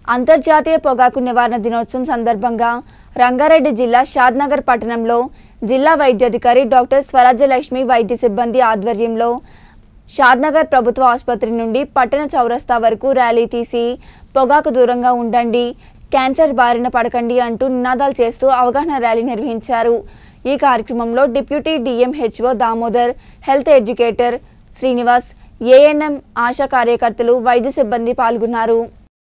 అంతర్జాతీయ పొగాకు నివారణ దినోత్సవం సందర్భంగా రంగారెడ్డి జిల్లా షాద్నగర్ పట్టణంలో జిల్లా వైద్యాధికారి డాక్టర్ స్వరాజ్యలక్ష్మి వైద్య సిబ్బంది ఆధ్వర్యంలో షాద్నగర్ ప్రభుత్వ ఆసుపత్రి నుండి పట్టణ చౌరస్తా వరకు ర్యాలీ తీసి పొగాకు దూరంగా ఉండండి, క్యాన్సర్ బారిన పడకండి అంటూ నినాదాలు చేస్తూ అవగాహన ర్యాలీ నిర్వహించారు। ఈ కార్యక్రమంలో deputy DMHO Damodar, health educator Srinivas, ANM ASHA కార్యకర్తలు, వైద్య సిబ్బంది పాల్గొన్నారు।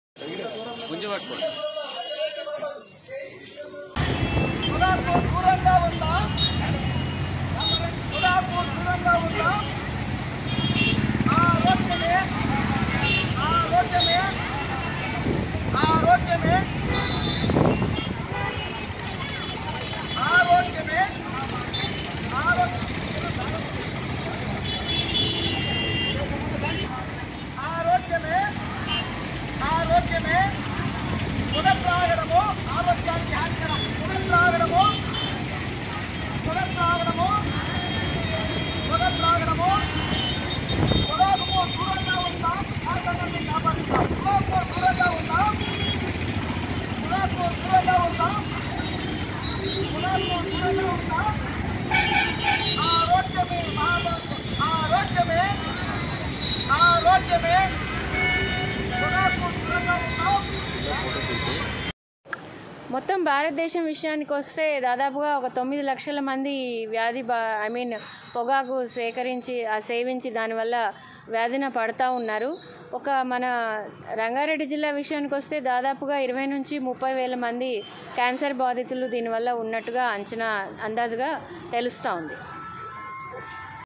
మొత్తం భారతదేశం విషయానికి వస్తే దాదాపుగా ఒక 9 లక్షల మంది వ్యాధి పొగాకు సేవించి దానివల్ల వ్యాధిన పడతా ఉన్నారు। మన రంగారెడ్డి జిల్లా విషయానికి వస్తే దాదాపుగా 20 నుంచి 30 వేల మంది క్యాన్సర్ బాధితులు దీనివల్ల ఉన్నట్టుగా అందాజుగా తెలుస్తూ ఉంది।